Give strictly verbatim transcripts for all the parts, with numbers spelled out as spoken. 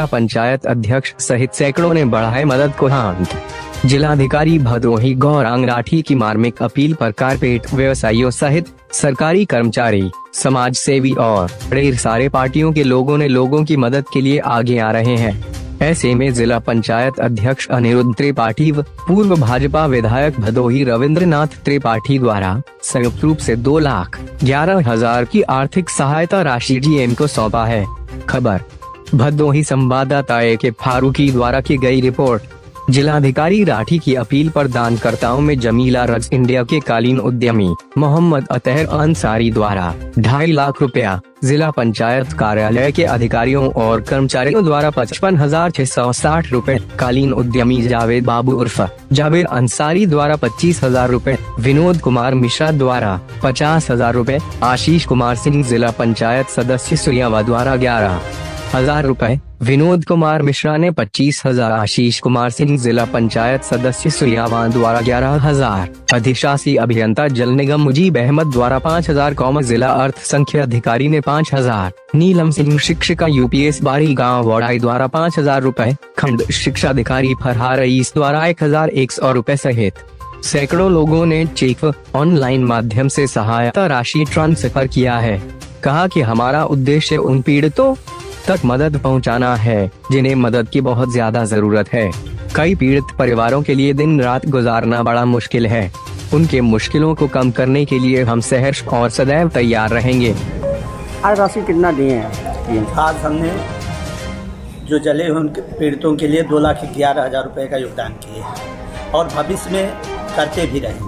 जिला पंचायत अध्यक्ष सहित सैकड़ों ने बढ़ाए मदद को हाथ। जिलाधिकारी भदोही गौरांग राठी की मार्मिक अपील पर कारपेट व्यवसायियों सहित सरकारी कर्मचारी, समाज सेवी और ढेर सारे पार्टियों के लोगों ने लोगों की मदद के लिए आगे आ रहे हैं। ऐसे में जिला पंचायत अध्यक्ष अनिरुद्ध त्रिपाठी व पूर्व भाजपा विधायक भदोही रविंद्रनाथ त्रिपाठी द्वारा संयुक्त रूप से दो लाख ग्यारह हजार की आर्थिक सहायता राशि डीएम को सौंपा है। खबर भदोही संवाददाता ए के फारूकी द्वारा की गई रिपोर्ट। जिलाधिकारी राठी की अपील पर दानकर्ताओं में जमीला रज इंडिया के कालीन उद्यमी मोहम्मद अतहर अंसारी द्वारा ढाई लाख रुपया, जिला पंचायत कार्यालय के अधिकारियों और कर्मचारियों द्वारा पचपन हजार छह सौ साठ रूपए, कालीन उद्यमी जावेद बाबू उर्फ जावेद अंसारी द्वारा पच्चीस हजार रूपए, विनोद कुमार मिश्रा द्वारा पचास हजार रूपए, आशीष कुमार सिंह जिला पंचायत सदस्य सुरियावा द्वारा ग्यारह हजार रूपए, विनोद कुमार मिश्रा ने पच्चीस हजार, आशीष कुमार सिंह जिला पंचायत सदस्य सुरियावा द्वारा ग्यारह हजार, अधिशासी अभियंता जल निगम मुजीब अहमद द्वारा पाँच हजार, जिला अर्थ संख्या अधिकारी ने पाँच हजार, नीलम सिंह शिक्षिका यूपीएस बारी गाँव वोडाई द्वारा पाँच हजार रूपए, खंड शिक्षा अधिकारी फरहार रईस द्वारा एक हजार एक सौ रूपए सहित सैकड़ों लोगों ने चेक ऑनलाइन माध्यम से सहायता राशि ट्रांसफर किया है। कहा कि हमारा उद्देश्य उन पीड़ितों तक मदद पहुंचाना है जिन्हें मदद की बहुत ज्यादा जरूरत है। कई पीड़ित परिवारों के लिए दिन रात गुजारना बड़ा मुश्किल है। उनके मुश्किलों को कम करने के लिए हम सहर्ष और सदैव तैयार रहेंगे। आज राशि कितना दिए हैं? आज हमने जो जले हुए उनके पीड़ितों के लिए दो लाख ग्यारह हजार रुपए का योगदान किए हैं और भविष्य में करते भी रहेंगे।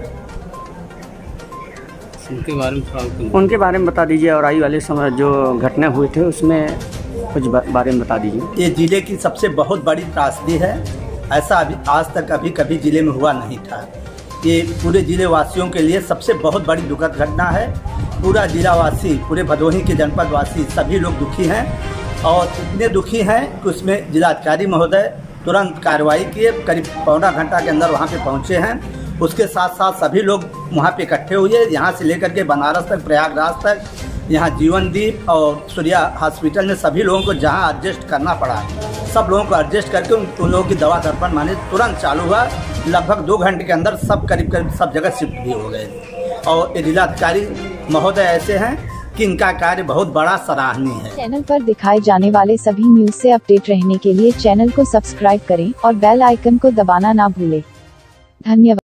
उनके बारे में उनके बारे में बता दीजिए और आई वाले समय जो घटना हुए थे उसमें कुछ बारे में बता दीजिए। ये जिले की सबसे बहुत बड़ी त्रासदी है। ऐसा अभी आज तक अभी कभी जिले में हुआ नहीं था। ये पूरे जिले वासियों के लिए सबसे बहुत बड़ी दुखद घटना है। पूरा जिलावासी, पूरे भदोही के जनपद वासी सभी लोग दुखी हैं और इतने दुखी हैं कि उसमें जिलाधिकारी महोदय तुरंत कार्रवाई किए, करीब पौना घंटा के अंदर वहाँ पे पहुँचे हैं। उसके साथ साथ सभी लोग वहाँ पे इकट्ठे हुए, यहाँ से लेकर के बनारस तक, प्रयागराज तक, यहाँ जीवनदीप और सूर्या हॉस्पिटल में सभी लोगों को जहाँ एडजस्ट करना पड़ा, सब लोगों को एडजस्ट करके उन, उन लोगों की दवा दर्पण माने तुरंत चालू हुआ। लगभग दो घंटे के अंदर सब करीब करीब सब जगह शिफ्ट भी हो गए और ये जिलाधिकारी महोदय ऐसे हैं कि इनका कार्य बहुत बड़ा सराहनीय है। चैनल पर दिखाए जाने वाले सभी न्यूज से अपडेट रहने के लिए चैनल को सब्सक्राइब करें और बेल आइकन को दबाना ना भूलें। धन्यवाद।